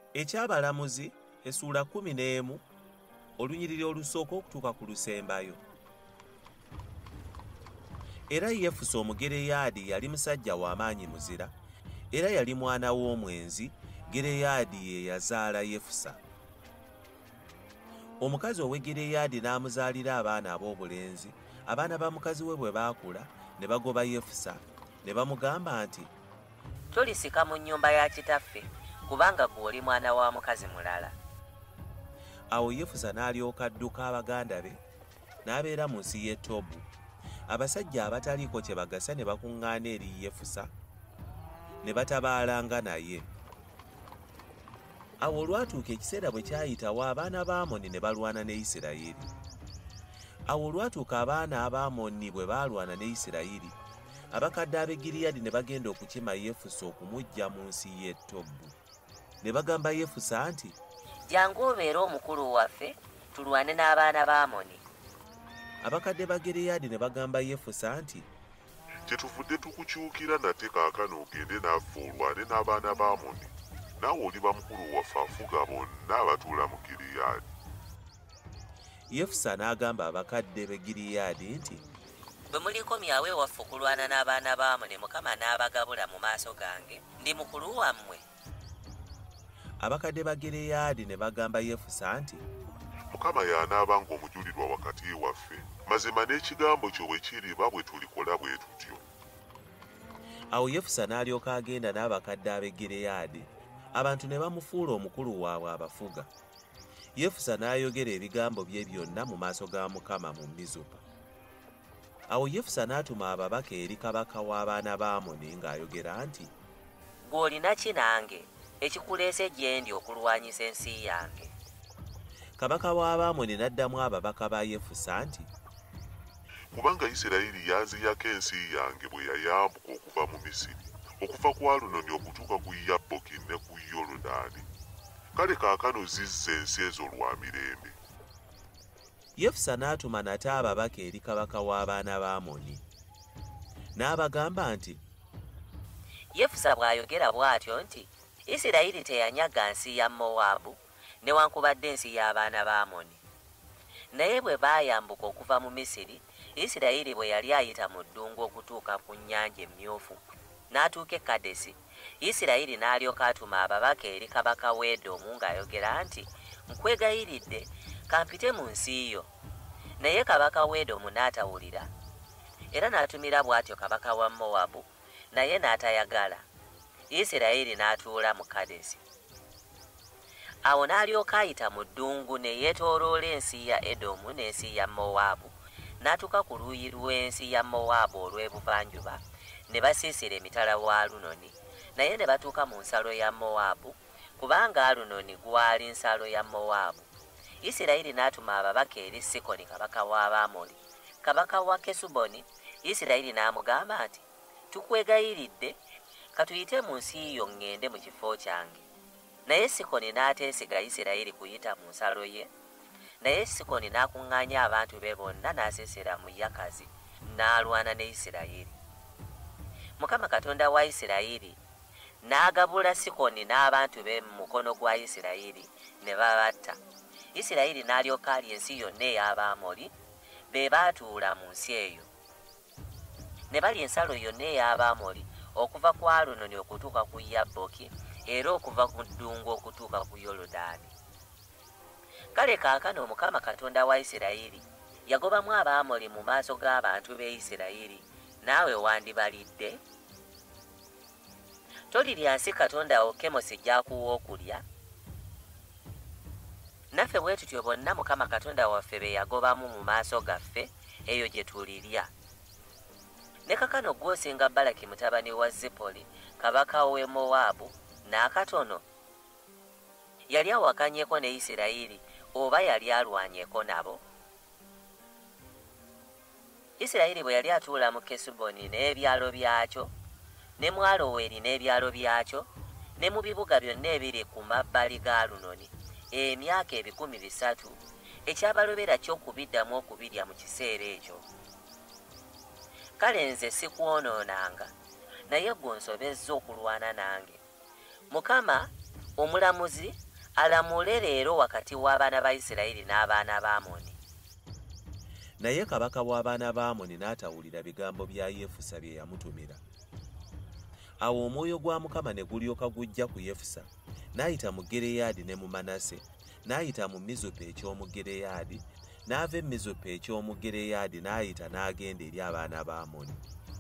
Eky'abalamuzi essuula 11 olunyiriri olusooka okutuuka ku lusembayo. Era Yefusa Omugireyaadi yali musajja w'amaanyi muzira, era yali mwana w'omwenzi. Gireyaadi ye yazaala Yefusa. Omukazi ow'e Gireyaadi n'amuzaalira abaana ab'obulenzi. Abaana ba mukazi we bwe baakula ne bagoba Yefusa, ne bamugamba nti, "Tolisika mu nnyumba ya kitaffe, kubanga ggwe oli mwana wa mukazi mulala." Awo Yefusa n'alyoka adduka abaganda be, n'abeera mu nsi y'e Tobu. Abasajja abataliiko kye bagasa ne bakuŋŋaana eri Yefusa, ne batabaalanga naye. Awo olwatuuka ekiseera bwe kyayitawo, abaana ba Amoni ne balwana ne Isirayiri. Awo olwatuuka abaana aba Amoni bwe baalwana ne Isirayiri, abakadde ab'e Giriyaadi ne bagenda okukima Yefusa okumuggya mu nsi y'e Tobu. Ne bagamba Yefusa nti, "Jangu obeere omukulu waffe, tulwane n'abaana ba Amoni." Abakadde ba Giriyaadi ne bagamba Yefusa nti, "Kyetuvudde tukukyukira nate kaakano ogende naffe olwane n'abaana ba Amoni. Naawe oliba mukulu waffe afuga bonna abatuula mu Giriyaadi." Yefusa n'agamba abakadde b'e Giriyaadi nti, "Bwe mulikomyawo ewaffe okulwana n'abaana ba Amoni, Mukama n'abagabula mu maaso gange, ndi mukulu wammwe." Abakadde ba Giriyaadi ne bagamba Yefusa nti, "Mukama y'anaabanga omujulirwa wakati waffe, mazima n'ekigambo kyo bwe kiriba bwe tulikola bwe tutyo." Awo Yefusa n'alyoka agenda n'abakadde ab'e Giriyaadi. Abantu ne bamufuula omukulu waabwe abafuga. Yefusa n'ayogera ebigambo bye byonna mu maaso ga Mukama mu Mizupa. Awo Yefusa n'atuma ababaka eri kabaka w'abaana ba Amoni ng'ayogera nti, "Ggwe olina ki nange ekikuleese gye ndi okulwanyisa ensi yange?" Kabaka w'Abamoni n'addamu ababaka ba Yefusa nti, "Kubanga Isirayiri yanziyako ensi yange bwe yayambuka okuva mu Misiri, okuva ku Alunoni okutuuka ku Yabboki ne ku Yoludaani. Kale kaakano zizza ensi ezo lwa mirembe." Yefusa n'atuma nate ababaka eri kabaka w'abaana ba Amoni. N'abagamba nti, Yefusa bw'ayogera bw'atyo nti, "Isirayiri teyanyaga nsi ya Mowaabu newankubadde ensi y'abaana ba Amoni. Naye bwe baayambuka okuva mu Misiri, Isirayiri bwe yali ayita mu ddungu okutuuka ku nnyanja Emyufu n'atuuka e Kadesi, Isirayiri n'alyoka atuma ababaka eri kabaka w'Edomu ng'ayogera nti, Nkwegayiridde, kampite mu nsi yo. Naye kabaka w'Edomu n'atawulira, era n'atumira bw'atyo kabaka wa Mowaabu, naye n'atayagala. Isirayiri n'atuula mu Kadesi. Awo n'alyoka ayita mu ddungu ne yeetooloola ensi ya Edomu n'ensi ya Mowaabu, n'atuuka ku luuyi lw'ensi ya Mowaabu olw'ebuvanjuba, ne basiisira emitala wa Alunoni, naye ne batuuka mu nsalo ya Mowaabu, kubanga Alunoni gwali nsalo ya Mowaabu. Isirayiri n'atuma ababaka eri Sikoni kabaka w'Abamoli, kabaka wa Kesuboni. Isirayiri n'amugamba nti, "Tukwegayiridde, katuyite mu nsi yo ŋŋende mu kifo kyange." Naye Sikoni n'ateesiga Isirayiri kuyita mu nsalo ye. Naye Sikoni n'akuŋŋaanya abantu be bonna n'asesera mu Yakazi, n'alwana ne Isirayiri. Mukama Katonda wa Isirayiri n'agabula Sikoni n'abantu be mu mukono gwa Isirayiri, ne babatta. Isirayiri n'alyoka alya ensi yonna ey'Abamoli, be baatuula mu nsi eyo. Ne balya ensalo yonna ey'Abamoli okuva ku Alunoni okutuuka ku Yabboki, era okuva ku ddungu okutuuka ku Yoludaani. Kale kaakano Mukama Katonda wa Isirayiri yagobamu Abamoli mu maaso g'abantu b'e Isirayiri, naawe wandibalidde? Tolirya nsi Katonda wo Kemosi gy'akuwa okulya? Naffe bwe tutyo bonna Mukama Katonda waffe be yagobamu mu maaso gaffe, eyo gye tulirya. Ne kakano gw'osinga Balaki mutabani wa Zipoli, kabaka w'e Mowaabu, n'akatono? Yali awakanyeeko ne Isirayiri oba yali alwanyeko nabo? Isirayiri bwe yali atuula mu Kesuboni n'ebyalo byakyo, ne mu Aloweri n'ebyalo byakyo, ne mu bibuga byonna ebiri ku mabbali ga Alunoni, emyaka 300, ekyabalobera ky'okubiddamu okubirya mu kiseera ekyo. Kale nze sikwonoonanga, naye ggwe onsobezza okulwana nange. Mukama omulamuzi alamule leero wakati w'abaana ba Isirayiri n'abaana ba Amoni. Naye kabaka w'abaana ba Amoni n'atawulira bigambo bya Yefusa bye yamutumira. Awo omwoyo gwa Mukama ne gulyoka gujja ku Yefusa, n'ayita mu Gireyaadi ne mu Manase, n'ayita mu Mizupa eky'omu-Gireyaadi, n'ava e Mizupa eky'omu-Gireyaadi n'ayita n'agenda eri abaana ba Amoni.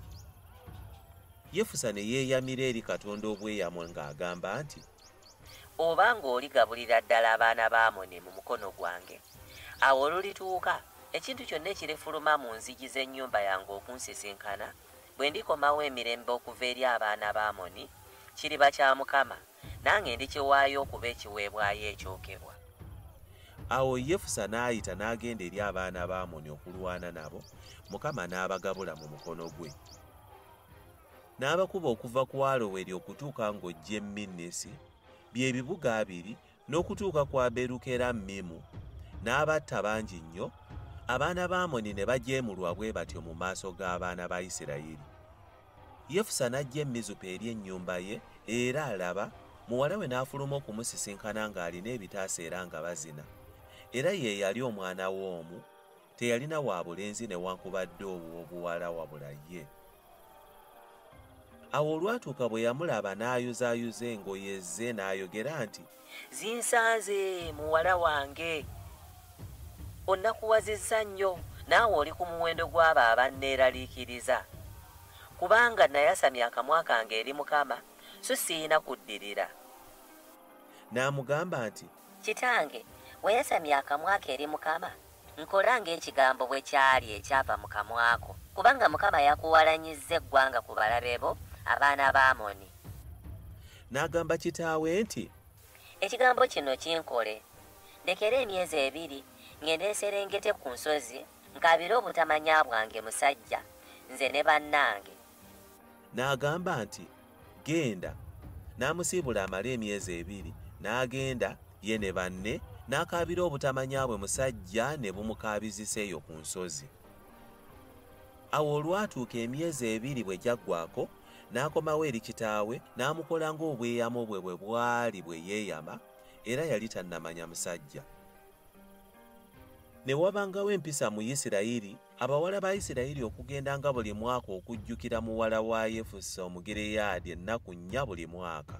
Yefusa ne yeeyamira eri Katonda obweyamo ng'agamba nti, obanga oligabulira ddala abaana ba Amoni mu mukono gwange, awo olulituuka ekintu kyonna ekirifuluma mu nzigi z'ennyumba yange okunsisinkana, bwe ndikomawo emirembe okuva eri abaana ba Amoni, kiriba kya Mukama, nange ndikiwaayo okuba ekiweebwayo ekyokebwa. Awo Yefusa n'ayita n'agenda eri abaana ba Amoni okulwana nabo, Mukama n'abagabula mu mukono gwe. N'abakuba okuva ku Aloweri okutuuka ng'ojja e Minnisi, bye bibuga 2, n'okutuuka ku Aberukeramimu, n'abatta bangi nnyo. Abaana ba Amoni ne bajeemulwa bwe batyo mu maaso g'abaana ba Isirayiri. Yefusa n'ajja e Mizupa eri ennyumba ye, era alaba, muwala we n'afuluma okumusisinkana ng'alina ebitaasa era nga bazina. Era ye yali omwana w'omu, teyalina wa bulenzi newankubadde obuwala wabula ye. Awo olwatuuka bwe yamulaba n'ayuzaayuza engoye ze n'ayogera nti, zinsanze muwala wange, onnakuwazizza nnyo, naawe oli ku muwendo gw'abo abanneeraliikiriza. Kubanga nayasamya akamwa kange eri Mukama, so siyina kuddirira. N'amugamba nti, kitange, bwe yasamya akamwa ke eri Mukama, nkola ng'ekigambo bwe kyali ekyava mu kamwa ko, kubanga Mukama yakuwalanyizza eggwanga ku balabe bo, abaana ba Amoni. N'agamba kitaawe nti, ekigambo kino kinkole, ndekera emyezi 2 ngende nserengete ku nsozi, nkabire obutamanya bwange musajja, nze ne bannange. N'agamba nti, genda. N'amusiibula amala emyezi 2, n'agenda ye ne banne, n'akaabira obutamanya bwe musajja ne bumukaabizisa eyo ku nsozi. Awo olwatuuka emyezi 2 bwe gyaggwako, n'akomawo eri kitaawe, n'amukola ng'obweyamo bwe bwe bwali bwe yeeyama, era yali tannamanya musajja. Ne wabangawo empisa mu Isirayiri, abawala ba Isirayiri okugendanga buli mwaka okujjukira muwala wa Yefusa Omugireyaadi ennaku 4 buli mwaka.